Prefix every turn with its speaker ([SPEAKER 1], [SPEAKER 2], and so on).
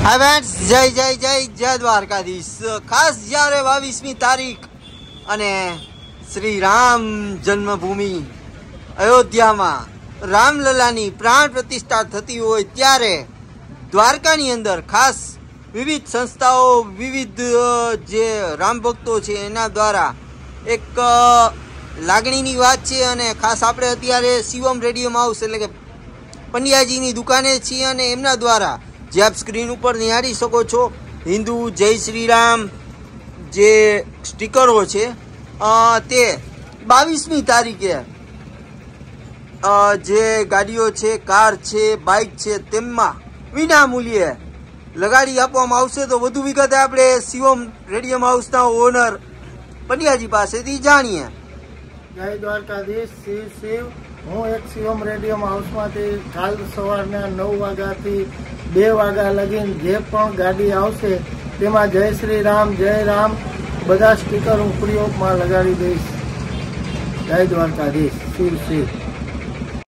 [SPEAKER 1] Hi friends, जय जय जय जय द्वारकाधीश। खास જ્યારે 22મી તારીખ અને શ્રી રામ જન્મભૂમિ અયોધ્યામાં રામલલાની પ્રાણ પ્રતિષ્ઠા થતી હોય ત્યારે દ્વારકાની અંદર ખાસ વિવિધ સંસ્થાઓ, વિવિધ જે રામ ભક્તો છે એના દ્વારા એક લાગણીની વાત છે। અને ખાસ આપણે અત્યારે શિવમ રેડિયો હાઉસ એટલે કે પંડ્યાજીની દુકાને છીએ અને એમના દ્વારા જે આપ સ્ક્રીન ઉપર નિહાળી શકો છો હિન્દુ જય શ્રી રામ જે સ્ટીકરો છે તે 22મી તારીખે જે ગાડીઓ છે, કાર છે, બાઇક છે તેમાં વિના મૂલ્યે લગાડી આપવામાં આવશે। તો વધુ વિગતે આપણે શિવમ રેડિયમ હાઉસના ઓનર પંડ્યાજી પાસેથી જાણીએ।
[SPEAKER 2] જય દ્વારકાધીશ। શિવ હું એક શિવમ રેડિયમ હાઉસમાંથી કાલ સવારના 9 વાગ્યાથી 2 વાગ્યા લગીને જે પણ ગાડી આવશે તેમાં જય શ્રી રામ, જય રામ બધા સ્ટીકર હું પ્રયોગમાં લગાડી દઈશ। જય દ્વારકાધીશ। શિવ શિવ।